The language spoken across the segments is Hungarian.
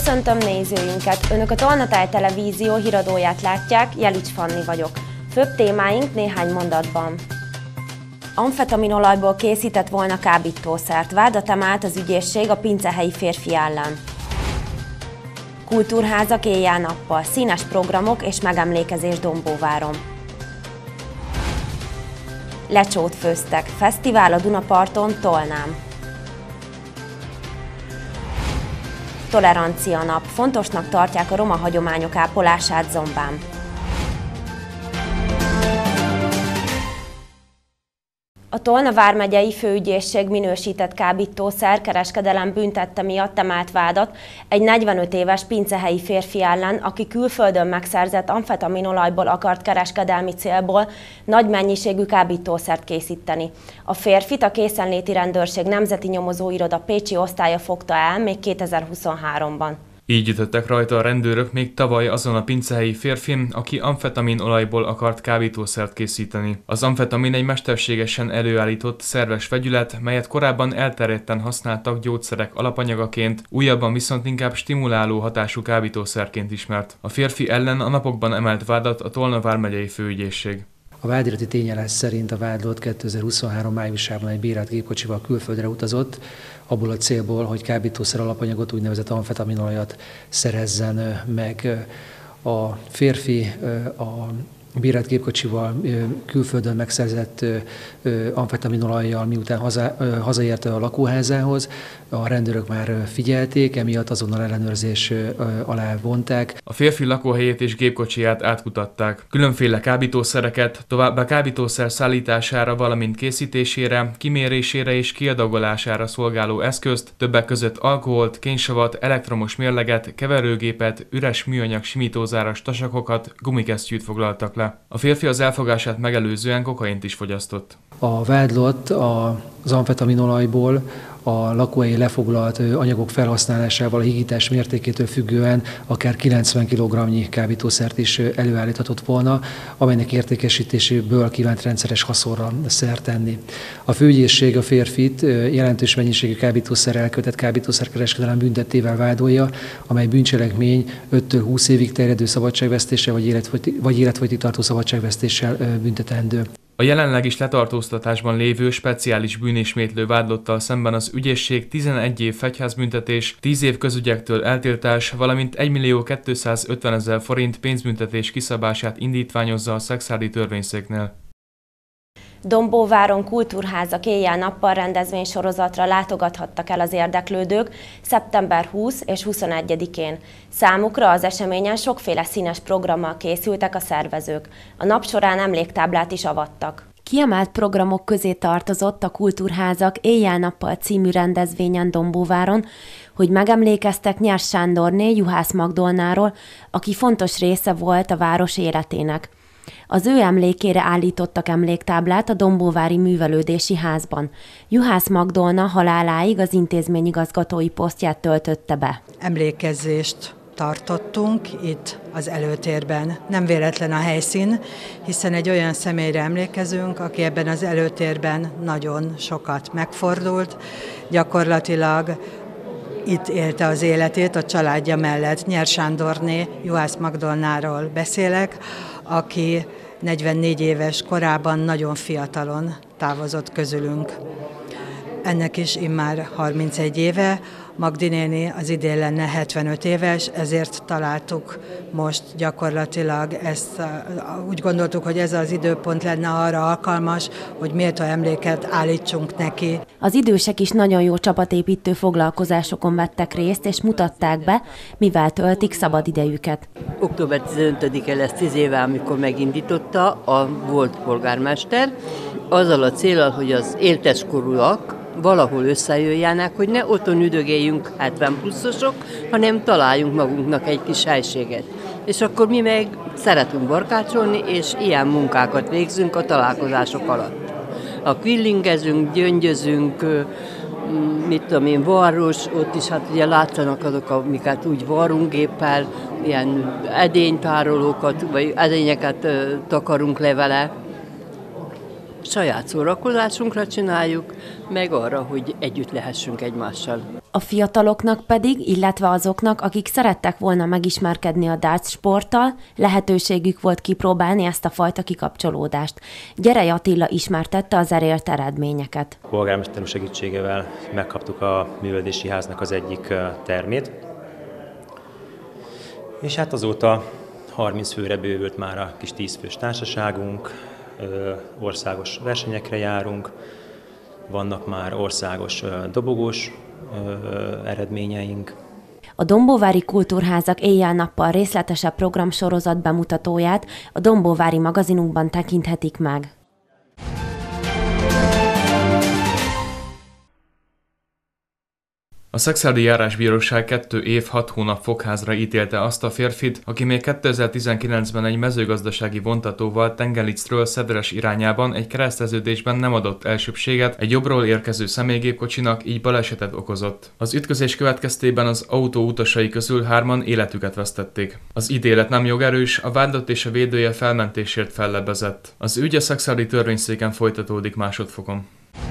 Köszöntöm nézőinket! Önök a Tolnatáj Televízió híradóját látják, Jelics Fanni vagyok. Főbb témáink néhány mondatban. Amfetaminolajból készített volna kábítószert, vádat emelt az ügyészség a pincehelyi férfi ellen. Kultúrházak éjjel-nappal, színes programok és megemlékezés Dombóváron. Lecsót főztek, fesztivál a Dunaparton, Tolnán. Tolerancia nap, fontosnak tartják a roma hagyományok ápolását Zombán. A Tolna vármegyei főügyészség minősített kábítószer kereskedelem büntette miatt emelt vádat egy 45 éves pincehelyi férfi ellen, aki külföldön megszerzett amfetaminolajból akart kereskedelmi célból nagy mennyiségű kábítószert készíteni. A férfit a Készenléti Rendőrség Nemzeti Nyomozóiroda pécsi osztálya fogta el még 2023-ban. Így ütöttek rajta a rendőrök még tavaly azon a pincehelyi férfin, aki amfetaminolajból akart kábítószert készíteni. Az amfetamin egy mesterségesen előállított szerves vegyület, melyet korábban elterjedten használtak gyógyszerek alapanyagaként, újabban viszont inkább stimuláló hatású kábítószerként ismert. A férfi ellen a napokban emelt vádat a Tolna vármegyei főügyészség. A vádirati tényállás szerint a vádlott 2023 májusában egy bérelt gépkocsival külföldre utazott, abból a célból, hogy kábítószer alapanyagot, úgynevezett amfetaminolajat szerezzen meg. A férfi a bérelt gépkocsival külföldön megszerzett amfetaminolajjal, miután hazaért a lakóházához, a rendőrök már figyelték, emiatt azonnal ellenőrzés alá vonták. A férfi lakóhelyét és gépkocsiját átkutatták. Különféle kábítószereket, továbbá kábítószer szállítására, valamint készítésére, kimérésére és kiadagolására szolgáló eszközt, többek között alkoholt, kénysavat, elektromos mérleget, keverőgépet, üres műanyag simítózáras tasakokat, gumikesztyűt foglaltak le. A férfi az elfogását megelőzően kokaint is fogyasztott. A vádlott az amfetaminolajból a lakóhelyi lefoglalt anyagok felhasználásával a hígítás mértékétől függően akár 90 kg kábítószert is előállíthatott volna, amelynek értékesítéséből kívánt rendszeres haszonra szert tenni. A főügyészség a férfit jelentős mennyiségű kábítószer elkövetett kábítószerkereskedelem büntettével vádolja, amely bűncselekmény 5-től 20 évig terjedő szabadságvesztéssel vagy életfogytig tartó szabadságvesztéssel büntetendő. A jelenleg is letartóztatásban lévő speciális bűnismétlő vádlottal szemben az ügyészség 11 év fegyházbüntetés, 10 év közügyektől eltiltás, valamint 1.250.000 forint pénzbüntetés kiszabását indítványozza a szexuális törvényszéknél. Dombóváron kultúrházak éjjel-nappal rendezvénysorozatra látogathattak el az érdeklődők szeptember 20 és 21-én. Számukra az eseményen sokféle színes programmal készültek a szervezők. A nap során emléktáblát is avattak. Kiemelt programok közé tartozott a Kultúrházak éjjel-nappal című rendezvényen Dombóváron, hogy megemlékeztek Nyers Sándorné Juhász Magdolnáról, aki fontos része volt a város életének. Az ő emlékére állítottak emléktáblát a Dombóvári Művelődési Házban. Juhász Magdolna haláláig az intézmény igazgatói posztját töltötte be. Emlékezést tartottunk itt az előtérben. Nem véletlen a helyszín, hiszen egy olyan személyre emlékezünk, aki ebben az előtérben nagyon sokat megfordult, gyakorlatilag itt élte az életét a családja mellett. Nyers Sándorné Juhász Magdolnáról beszélek, aki 44 éves korában nagyon fiatalon távozott közülünk. Ennek is immár 31 éve, Magdi néni az idén lenne 75 éves, ezért találtuk most gyakorlatilag ezt, úgy gondoltuk, hogy ez az időpont lenne arra alkalmas, hogy méltó emléket állítsunk neki. Az idősek is nagyon jó csapatépítő foglalkozásokon vettek részt, és mutatták be, mivel töltik szabadidejüket. Október 15-e lesz 10 éve, amikor megindította a volt polgármester, azzal a céllal, hogy az élteskorúak valahol összejöjjenek, hogy ne otthon üdögéljünk 70 pluszosok, hanem találjunk magunknak egy kis helységet. És akkor mi meg szeretünk barkácsolni, és ilyen munkákat végzünk a találkozások alatt. A kvillingezünk, gyöngyözünk, mit tudom én, varros, ott is hát ugye látszanak azok, amiket úgy varrunk géppel, ilyen edénytárolókat, vagy edényeket takarunk le vele. Saját szórakozásunkra csináljuk, meg arra, hogy együtt lehessünk egymással. A fiataloknak pedig, illetve azoknak, akik szerettek volna megismerkedni a darts sporttal, lehetőségük volt kipróbálni ezt a fajta kikapcsolódást. Gyerei Attila ismertette az elért eredményeket. A polgármester úr segítségével megkaptuk a művelődési háznak az egyik termét, és hát azóta 30 főre bővült már a kis 10 fős társaságunk, országos versenyekre járunk, vannak már országos dobogós eredményeink. A Dombóvári Kultúrházak éjjel-nappal részletesebb programsorozat bemutatóját a Dombóvári magazinunkban tekinthetik meg. A Szekszárdi Járásbíróság 2 év 6 hónap fogházra ítélte azt a férfit, aki még 2019-ben egy mezőgazdasági vontatóval Tengelicről Szedres irányában egy kereszteződésben nem adott elsőbbséget egy jobbról érkező személygépkocsinak, így balesetet okozott. Az ütközés következtében az autó utasai közül 3-an életüket vesztették. Az ítélet nem jogerős, a vádlott és a védője felmentésért fellebbezett. Az ügy a szekszárdi törvényszéken folytatódik másodfokon.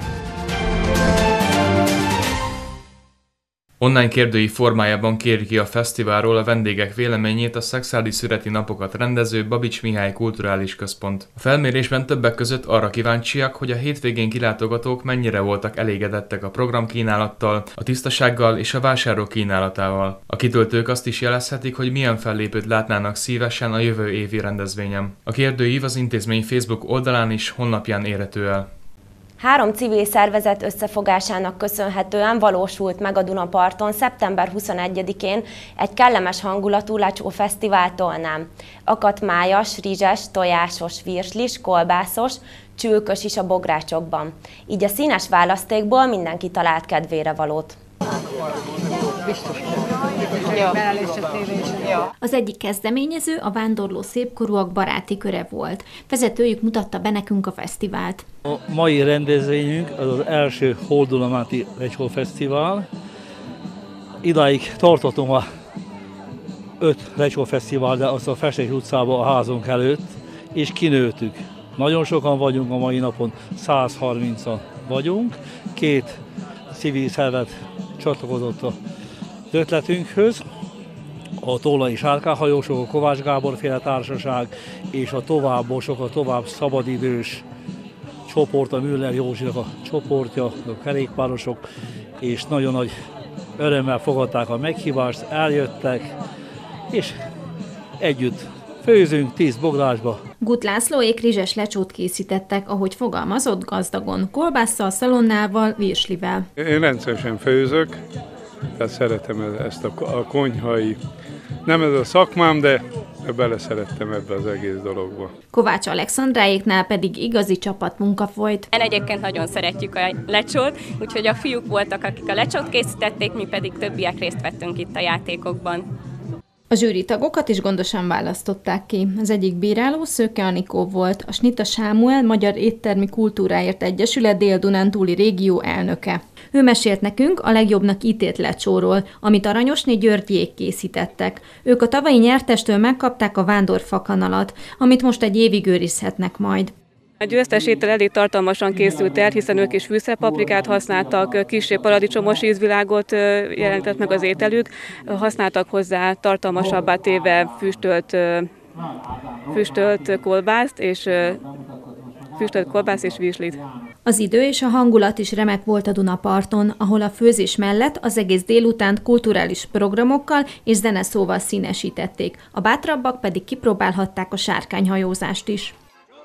Online kérdői formájában kéri ki a fesztiválról a vendégek véleményét a Szekszárdi Szüreti Napokat rendező Babics Mihály Kulturális Központ. A felmérésben többek között arra kíváncsiak, hogy a hétvégén kilátogatók mennyire voltak elégedettek a programkínálattal, a tisztasággal és a vásárok kínálatával. A kitöltők azt is jelezhetik, hogy milyen fellépőt látnának szívesen a jövő évi rendezvényen. A kérdőív az intézmény Facebook oldalán és honlapján érhető el. 3 civil szervezet összefogásának köszönhetően valósult meg a Dunaparton szeptember 21-én egy kellemes hangulatú lecsó fesztivál Tolnán. Akadt májas, rizses, tojásos, virslis, kolbászos, csülkös is a bográcsokban. Így a színes választékból mindenki talált kedvére valót. Az egyik kezdeményező a vándorló szépkorúak baráti köre volt. Vezetőjük mutatta be nekünk a fesztivált. A mai rendezvényünk az első Holdulamáti Lecsó Fesztivál. Idáig tartottam a 5 Lecsó Fesztivál, de azt a Festés utcában a házunk előtt, és kinőttük. Nagyon sokan vagyunk a mai napon, 130-an vagyunk. 2 civil szervezet csatlakozott az ötletünkhöz. A Tolnai Sárkányhajósok, a Kovács Gábor féle társaság és a továbbosok, a tovább szabadidős csoport, a Müller Józsinak a csoportja, a kerékpárosok, és nagyon nagy örömmel fogadták a meghívást, eljöttek, és együtt főzünk 10 bográcsba. Gut Lászlóék rizses lecsót készítettek, ahogy fogalmazott, gazdagon, kolbásszal, szalonnával, virslivel. Én rendszeresen főzök, tehát szeretem ezt a konyhai, nem ez a szakmám, de beleszerettem ebbe az egész dologba. Kovács Alexandráéknál pedig igazi csapatmunka folyt. Egyébként nagyon szeretjük a lecsót, úgyhogy a fiúk voltak, akik a lecsót készítették, mi pedig többiek részt vettünk itt a játékokban. A zsűri tagokat is gondosan választották ki. Az egyik bíráló Szőke Anikó volt, a Snita Sámuel Magyar Éttermi Kultúráért Egyesület Dél-Dunántúli régió elnöke. Ő mesélt nekünk a legjobbnak ítélt lecsóról, amit Aranyosné Györgyék készítettek. Ők a tavalyi nyertestől megkapták a vándorfakanalat, amit most egy évig őrizhetnek majd. A győztes étel elég tartalmasan készült el, hiszen ők is fűszerpaprikát használtak, kissé paradicsomos ízvilágot jelentett meg az ételük, használtak hozzá tartalmasabbá téve füstölt kolbászt és virslit. Az idő és a hangulat is remek volt a Dunaparton, ahol a főzés mellett az egész délutánt kulturális programokkal és zeneszóval színesítették, a bátrabbak pedig kipróbálhatták a sárkányhajózást is.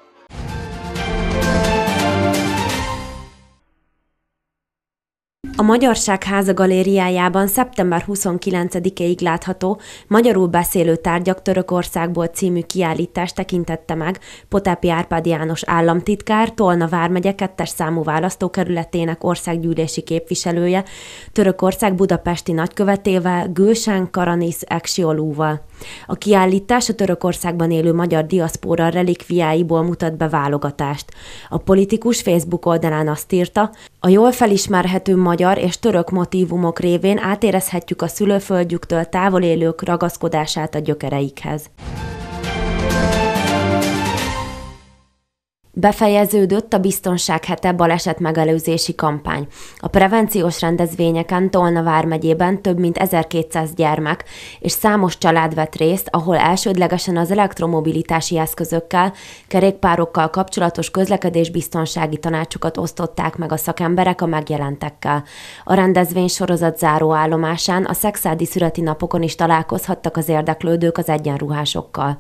A Magyarság Háza galériájában szeptember 29-ig látható Magyarul beszélő tárgyak Törökországból című kiállítást tekintette meg Potápi Árpád János államtitkár, Tolna vármegye 2-es számú választókerületének országgyűlési képviselője, Törökország budapesti nagykövetével, Gülsen Karanis Eksiolúval. A kiállítás a Törökországban élő magyar diaszpóra relikviáiból mutat be válogatást. A politikus Facebook oldalán azt írta, a jól felismerhető magyar és török motívumok révén átérezhetjük a szülőföldjüktől távol élők ragaszkodását a gyökereikhez. Befejeződött a Biztonság hete baleset megelőzési kampány. A prevenciós rendezvényeken Tolna vármegyében több mint 1200 gyermek és számos család vett részt, ahol elsődlegesen az elektromobilitási eszközökkel, kerékpárokkal kapcsolatos közlekedésbiztonsági tanácsokat osztották meg a szakemberek a megjelentekkel. A rendezvény sorozat záróállomásán a Szekszárdi szüreti napokon is találkozhattak az érdeklődők az egyenruhásokkal.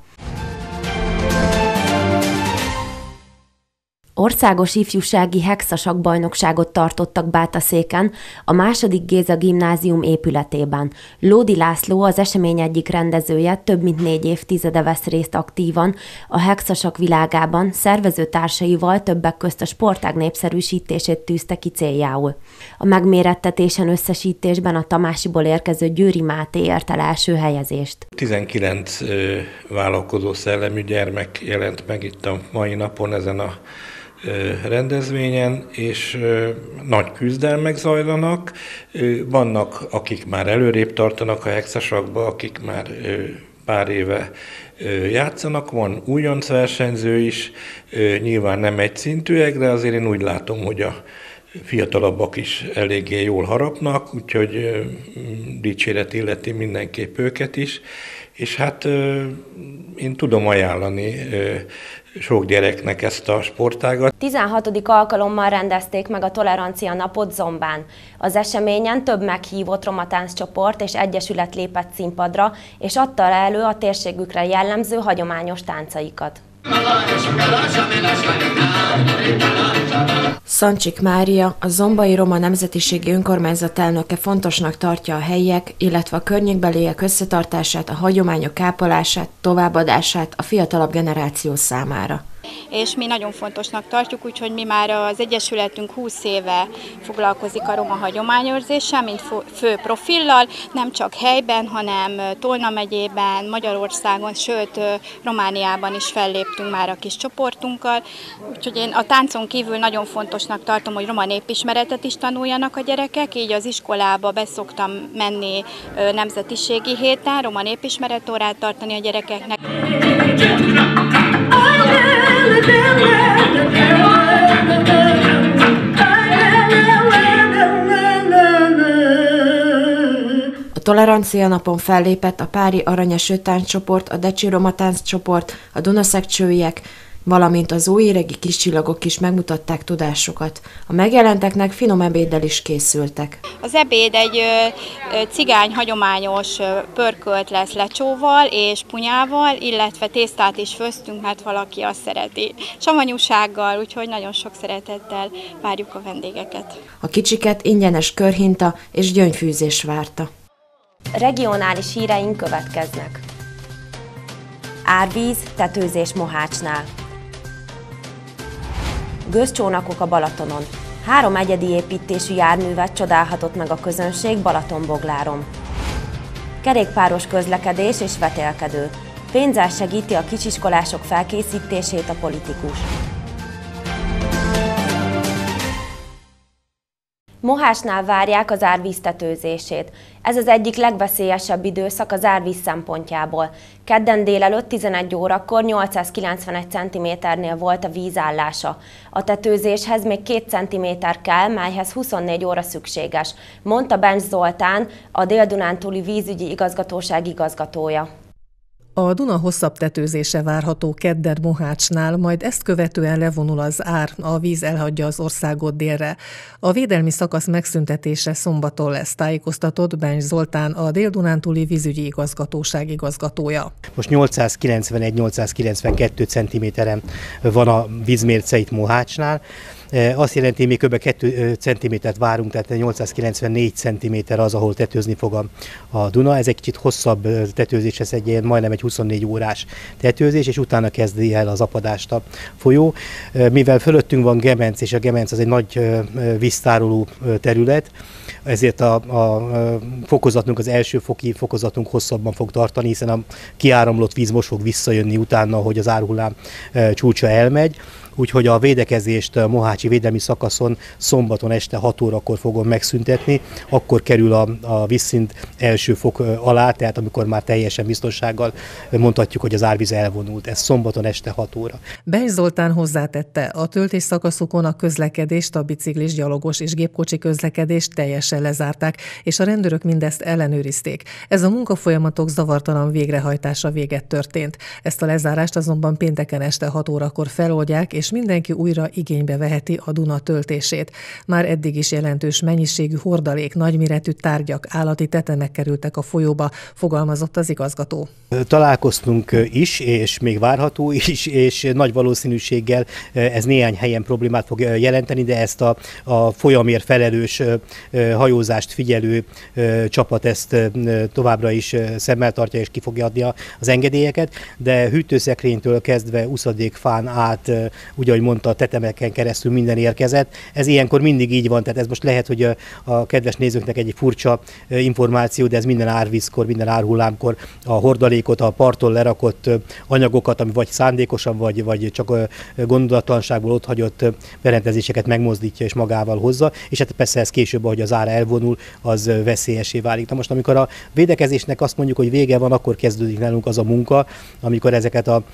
Országos ifjúsági hexasak bajnokságot tartottak Bátaszéken, a II. Géza gimnázium épületében. Lódi László, az esemény egyik rendezője, több mint 4 évtizede vesz részt aktívan a hexasak világában, szervezőtársaival többek közt a sportág népszerűsítését tűzte ki céljául. A megmérettetésen összesítésben a Tamásiból érkező Győri Máté ért el első helyezést. 19 vállalkozó szellemű gyermek jelent meg itt a mai napon ezen a rendezvényen, és nagy küzdelmek zajlanak. Vannak, akik már előrébb tartanak a hexasakba, akik már pár éve játszanak, van újonc versenyző is, nyilván nem egyszintűek, de azért én úgy látom, hogy a fiatalabbak is eléggé jól harapnak, úgyhogy dicséret illeti mindenképp őket is, és hát én tudom ajánlani sok gyereknek ezt a sportágat. 16. alkalommal rendezték meg a Tolerancia napot Zombán. Az eseményen több meghívott romatánccsoport és egyesület lépett színpadra, és adta elő a térségükre jellemző hagyományos táncaikat. Szancsik Mária, a Zombai Roma Nemzetiségi Önkormányzat elnöke fontosnak tartja a helyiek, illetve a környékbeliek összetartását, a hagyományok ápolását, továbbadását a fiatalabb generáció számára. És mi nagyon fontosnak tartjuk, úgyhogy mi már az Egyesületünk 20 éve foglalkozik a roma hagyományőrzéssel, mint fő profillal, nem csak helyben, hanem Tolna megyében, Magyarországon, sőt Romániában is felléptünk már a kis csoportunkkal. Úgyhogy én a táncon kívül nagyon fontosnak tartom, hogy roma népismeretet is tanuljanak a gyerekek, így az iskolába beszoktam menni nemzetiségi héten, roma népismeretórát tartani a gyerekeknek. A Tolerancia napon fellépett a Pári Aranyeső tánccsoport, a Decsi Roma tánccsoport, a Dunaszekcsőiek, valamint az óéregi kis csillagok is megmutatták tudásukat. A megjelenteknek finom ebéddel is készültek. Az ebéd egy cigány hagyományos pörkölt lesz lecsóval és punyával, illetve tésztát is főztünk, mert valaki azt szereti. Savanyúsággal, úgyhogy nagyon sok szeretettel várjuk a vendégeket. A kicsiket ingyenes körhinta és gyöngyfűzés várta. Regionális híreink következnek. Árvíz, tetőzés Mohácsnál. Gőzcsónakok a Balatonon. 3 egyedi építésű járművet csodálhatott meg a közönség Balatonbogláron. Kerékpáros közlekedés és vetélkedő. Pénzzel segíti a kisiskolások felkészítését a politikus. Mohácsnál várják az árvíz tetőzését. Ez az egyik legveszélyesebb időszak az árvíz szempontjából. Kedden délelőtt 11 órakor 891 cm-nél volt a vízállása. A tetőzéshez még 2 cm kell, melyhez 24 óra szükséges, mondta Bencs Zoltán, a Dél-Dunántúli vízügyi igazgatóság igazgatója. A Duna hosszabb tetőzése várható kedden Mohácsnál, majd ezt követően levonul az ár, a víz elhagyja az országot délre. A védelmi szakasz megszüntetése szombaton lesz, tájékoztatott Bencs Zoltán, a Dél-Dunántúli vízügyi igazgatóság igazgatója. Most 890-892 cm-en van a vízmérce itt Mohácsnál. Azt jelenti, hogy még kb. 2 cm-t várunk, tehát 894 cm az, ahol tetőzni fog a Duna. Ez egy kicsit hosszabb tetőzés, ez egy majdnem egy 24 órás tetőzés, és utána kezdi el az apadást a folyó. Mivel fölöttünk van Gemenc, és a Gemenc az egy nagy víztároló terület, ezért a fokozatunk, az első foki fokozatunk hosszabban fog tartani, hiszen a kiáramlott víz most fog visszajönni utána, hogy az árhullám csúcsa elmegy. úgyhogy a védekezést a mohácsi védelmi szakaszon szombaton este 6 órakor fogom megszüntetni, akkor kerül a vízszint első fok alá, tehát amikor már teljesen biztonsággal mondhatjuk, hogy az árvíz elvonult. Ez szombaton este 6 óra. Beny Zoltán hozzátette, a töltés szakaszokon a közlekedést, a biciklis, gyalogos és gépkocsi közlekedést teljesen lezárták, és a rendőrök mindezt ellenőrizték. Ez a munkafolyamatok zavartalan végrehajtása véget történt. Ezt a lezárást azonban pénteken este 6 órakor feloldják, és mindenki újra igénybe veheti a Duna töltését. Már eddig is jelentős mennyiségű hordalék, nagyméretű tárgyak, állati tetemek kerültek a folyóba, fogalmazott az igazgató. Találkoztunk is, és még várható is, és nagy valószínűséggel ez néhány helyen problémát fog jelenteni, de ezt a folyamért felelős hajózást figyelő csapat ezt továbbra is szemmel tartja, és ki fogja adni az engedélyeket, de hűtőszekrénytől kezdve uszadékfán át, úgy ahogy mondta, tetemeken keresztül minden érkezett. Ez ilyenkor mindig így van, tehát ez most lehet, hogy a kedves nézőknek egy furcsa információ, de ez minden árvízkor, minden árhullámkor a hordalékot, a parton lerakott anyagokat, ami vagy szándékosan, vagy csak gondolatlanságból otthagyott berendezéseket megmozdítja és magával hozza, és hát persze ez később, ahogy az ára elvonul, az veszélyessé válik. Na most, amikor a védekezésnek azt mondjuk, hogy vége van, akkor kezdődik nálunk az a munka, amikor ezeket a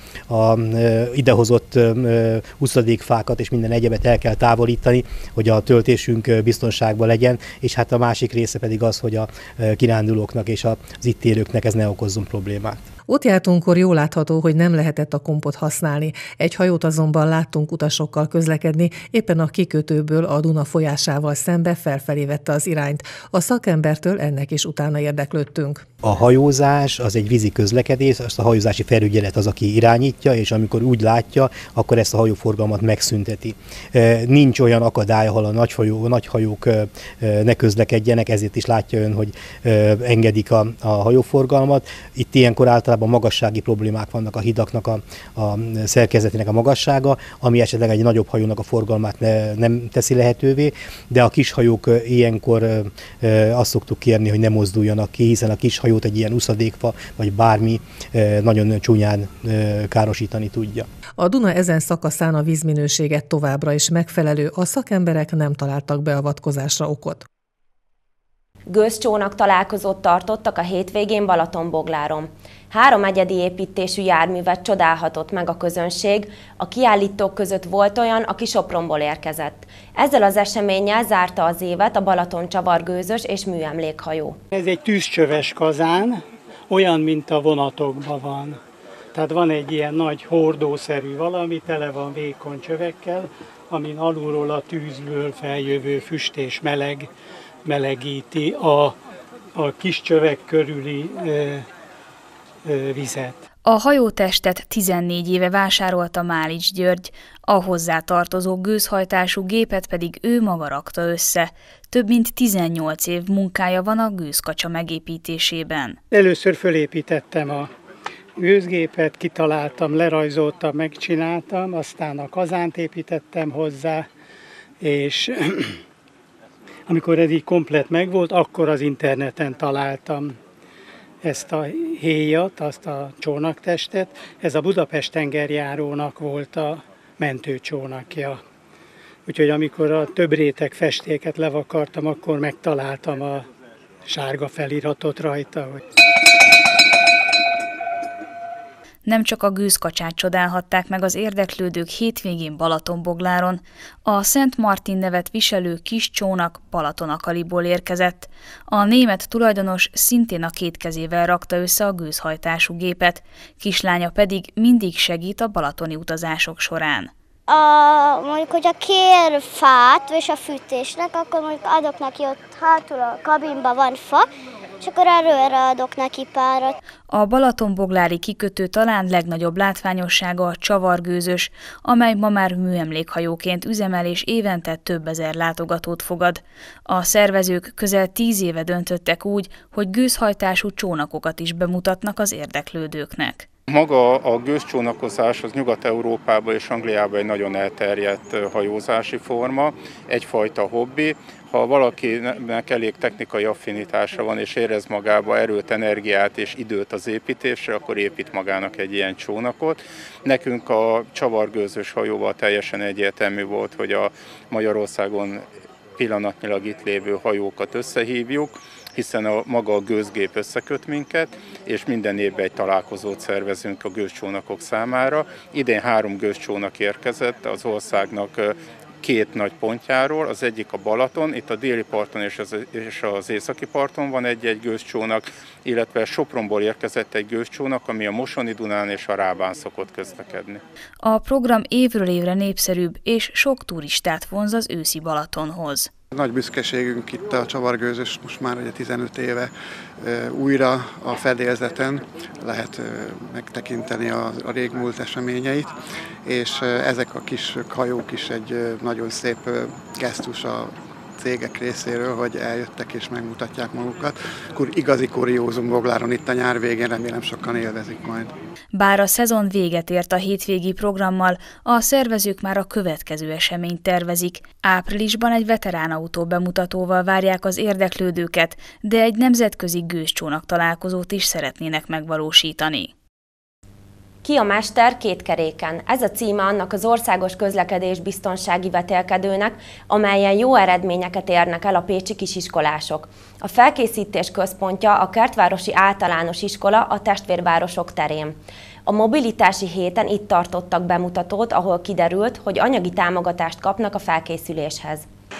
idehozott uszadékfákat és minden egyebet el kell távolítani, hogy a töltésünk biztonságban legyen, és hát a másik része pedig az, hogy a kirándulóknak és az itt élőknek ez ne okozzon problémát. Ott jártunkkor jól látható, hogy nem lehetett a kompot használni. Egy hajót azonban láttunk utasokkal közlekedni, éppen a kikötőből a Duna folyásával szembe felfelé vette az irányt. A szakembertől ennek is utána érdeklődtünk. A hajózás az egy vízi közlekedés, azt a hajózási felügyelet az, aki irányítja, és amikor úgy látja, akkor ezt a hajóforgalmat megszünteti. Nincs olyan akadály, ahol a nagy hajók ne közlekedjenek, ezért is látja ön, hogy engedik a hajóforgalmat. Itt ilyenkor általában magassági problémák vannak a hidaknak, a szerkezetének a magassága, ami esetleg egy nagyobb hajónak a forgalmát nem teszi lehetővé, de a kis hajók ilyenkor azt szoktuk kérni, hogy ne mozduljanak ki, hiszen a kis hajót egy ilyen uszadékfa, vagy bármi nagyon csúnyán károsítani tudja. A Duna ezen szakaszán a vízminőséget továbbra is megfelelő, a szakemberek nem találtak beavatkozásra okot. Gőzcsónak találkozót tartottak a hétvégén Balatonbogláron. 3 egyedi építésű járművet csodálhatott meg a közönség, a kiállítók között volt olyan, aki Sopronból érkezett. Ezzel az eseménnyel zárta az évet a Balaton csavargőzös és műemlékhajó. Ez egy tűzcsöves kazán, olyan, mint a vonatokban van. Tehát van egy ilyen nagy hordószerű valami, tele van vékony csövekkel, amin alulról a tűzből feljövő füst és melegíti a kis csövek körüli vizet. A hajótestet 14 éve vásárolta Málics György, a hozzá tartozó gőzhajtású gépet pedig ő maga rakta össze. Több mint 18 év munkája van a gőzkacsa megépítésében. Először fölépítettem a gőzgépet, kitaláltam, lerajzoltam, megcsináltam, aztán a kazánt építettem hozzá, és amikor ez így komplett megvolt, akkor az interneten találtam ezt a héjat, azt a csónaktestet. Ez a Budapest tengerjárónak volt a mentőcsónakja. Úgyhogy amikor a több réteg festéket levakartam, akkor megtaláltam a sárga feliratot rajta. Nem csak a gőzkacsát csodálhatták meg az érdeklődők hétvégén Balatonbogláron, a Szent Martin nevet viselő kis csónak Balatonakaliból érkezett. A német tulajdonos szintén a két kezével rakta össze a gőzhajtású gépet, kislánya pedig mindig segít a balatoni utazások során. Mondjuk, hogy a kér fát és a fűtésnek, akkor mondjuk adok neki, ott hátul a kabinban van fa, és akkor erőre adok neki párat. A balatonboglári kikötő talán legnagyobb látványossága a csavargőzös, amely ma már műemlékhajóként üzemel és évente több ezer látogatót fogad. A szervezők közel 10 éve döntöttek úgy, hogy gőzhajtású csónakokat is bemutatnak az érdeklődőknek. Maga a gőzcsónakozás az Nyugat-Európában és Angliában egy nagyon elterjedt hajózási forma, egyfajta hobbi. Ha valakinek elég technikai affinitása van és érez magába erőt, energiát és időt az építésre, akkor épít magának egy ilyen csónakot. Nekünk a csavargőzös hajóval teljesen egyértelmű volt, hogy a Magyarországon pillanatnyilag itt lévő hajókat összehívjuk, hiszen maga a gőzgép összeköt minket, és minden évben egy találkozót szervezünk a gőzcsónakok számára. Idén 3 gőzcsónak érkezett az országnak 2 nagy pontjáról, az egyik a Balaton, itt a déli parton és az északi parton van egy gőzcsónak, illetve Sopronból érkezett egy gőzcsónak, ami a Mosoni Dunán és a Rábán szokott közlekedni. A program évről évre népszerűbb, és sok turistát vonz az őszi Balatonhoz. Nagy büszkeségünk itt a csavargőzös, most már ugye 15 éve újra a fedélzeten lehet megtekinteni a régmúlt eseményeit, és ezek a kis hajók is egy nagyon szép gesztus a cégek részéről, hogy eljöttek és megmutatják magukat. Akkor igazi kuriózum Bogláron itt a nyár végén, remélem sokan élvezik majd. Bár a szezon véget ért a hétvégi programmal, a szervezők már a következő eseményt tervezik. Áprilisban egy veteránautó bemutatóval várják az érdeklődőket, de egy nemzetközi gőzcsónak találkozót is szeretnének megvalósítani. Ki a mester két keréken? Ez a címe annak az országos közlekedésbiztonsági vetélkedőnek, amelyen jó eredményeket érnek el a pécsi kisiskolások. A felkészítés központja a Kertvárosi Általános Iskola a Testvérvárosok terén. A mobilitási héten itt tartottak bemutatót, ahol kiderült, hogy anyagi támogatást kapnak a felkészüléshez.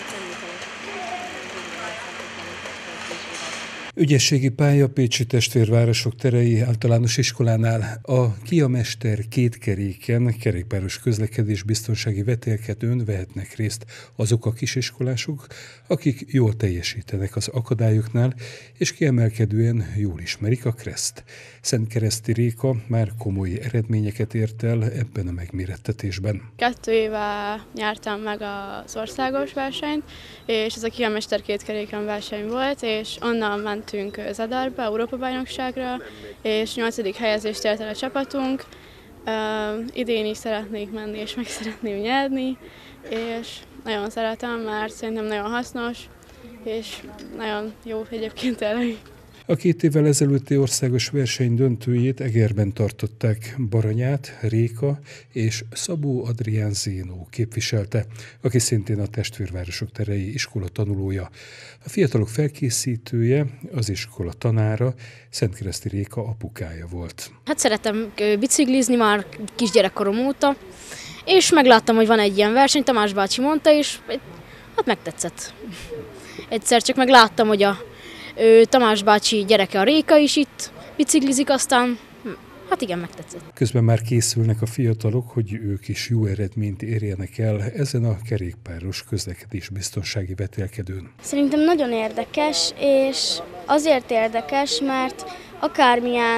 Ügyességi pálya Pécsi Testvérvárosok terei általános iskolánál a Ki a mester két keréken kerékpáros közlekedés biztonsági vetélkedőn vehetnek részt azok a kisiskolások, akik jól teljesítenek az akadályoknál, és kiemelkedően jól ismerik a kreszt. Szentkereszti Réka már komoly eredményeket ért el ebben a megmérettetésben. 2 éve nyertem meg az országos versenyt, és ez a Ki a mester két keréken verseny volt, és onnan mentünk Zadarba, Európa-bajnokságra, és 8. helyezést ért el a csapatunk. Idén is szeretnék menni, és meg szeretném nyerni, és nagyon szeretem, mert szerintem nagyon hasznos, és nagyon jó egyébként tényleg. A 2 évvel ezelőtti országos verseny döntőjét Egerben tartották. Baranyát Réka és Szabó Adrián Zénó képviselte, aki szintén a Testvérvárosok terei iskola tanulója. A fiatalok felkészítője, az iskola tanára, Szentkereszti Réka apukája volt. Hát szeretem biciklizni már kisgyerekkorom óta, és megláttam, hogy van egy ilyen verseny, Tamás bácsi mondta, és hát megtetszett. Egyszer csak megláttam, hogy a Tamás bácsi gyereke, a Réka is itt biciklizik, aztán hát igen, megtetszett. Közben már készülnek a fiatalok, hogy ők is jó eredményt érjenek el ezen a kerékpáros közlekedés biztonsági vetélkedőn. Szerintem nagyon érdekes, és azért érdekes, mert akármilyen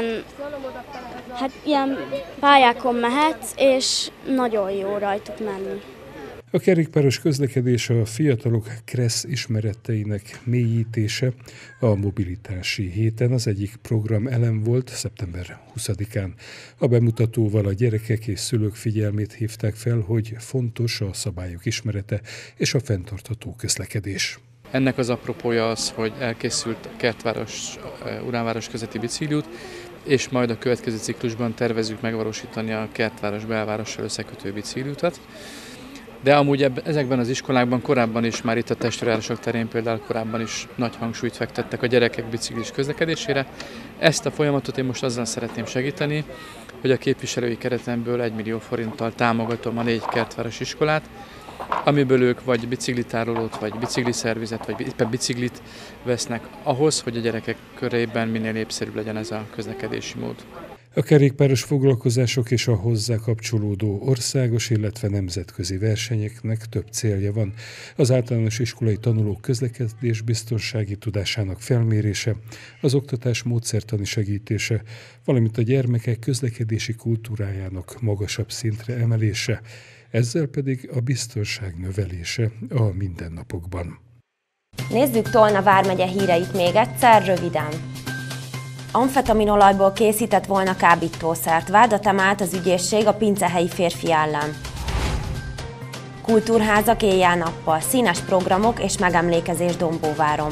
ilyen pályákon mehetsz, és nagyon jó rajtuk menni. A kerékpáros közlekedés a fiatalok kressz ismereteinek mélyítése. A mobilitási héten az egyik program elem volt szeptember 20-án. A bemutatóval a gyerekek és szülők figyelmét hívták fel, hogy fontos a szabályok ismerete és a fenntartható közlekedés. Ennek az apropója az, hogy elkészült a Kertváros-Uránváros közötti bicikliút, és majd a következő ciklusban tervezzük megvalósítani a Kertváros belvárossal összekötő bicikliutat. De amúgy ezekben az iskolákban korábban is, már itt a Testvérvárosok terén például korábban is nagy hangsúlyt fektettek a gyerekek biciklis közlekedésére. Ezt a folyamatot én most azzal szeretném segíteni, hogy a képviselői keretemből 1 millió forinttal támogatom a 4 kertváros iskolát, amiből ők vagy biciklitárolót, vagy bicikliszervizet, vagy éppen biciklit vesznek ahhoz, hogy a gyerekek körében minél népszerűbb legyen ez a közlekedési mód. A kerékpáros foglalkozások és a hozzá kapcsolódó országos, illetve nemzetközi versenyeknek több célja van. Az általános iskolai tanulók közlekedés biztonsági tudásának felmérése, az oktatás módszertani segítése, valamint a gyermekek közlekedési kultúrájának magasabb szintre emelése, ezzel pedig a biztonság növelése a mindennapokban. Nézzük Tolna vármegye híreit még egyszer, röviden. amfetaminolajból készített volna kábítószert. Vádat emelt az ügyészség a pincehelyi férfi ellen. Kultúrházak éjjel-nappal, színes programok és megemlékezés Dombóváron.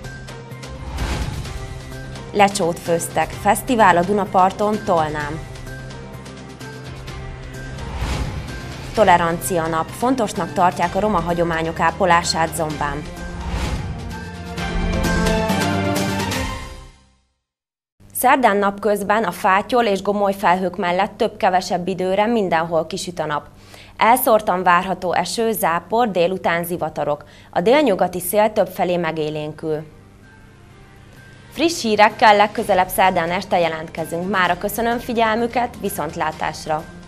Lecsót főztek, fesztivál a Dunaparton, Tolnán. Tolerancia nap, fontosnak tartják a roma hagyományok ápolását Zombán. Szerdán napközben a fátyol és gomoly felhők mellett több-kevesebb időre mindenhol kisüt a nap. Elszórtan várható eső, zápor, délután zivatarok. A délnyugati szél többfelé megélénkül. Friss hírekkel legközelebb szerdán este jelentkezünk. Mára köszönöm figyelmüket, viszontlátásra!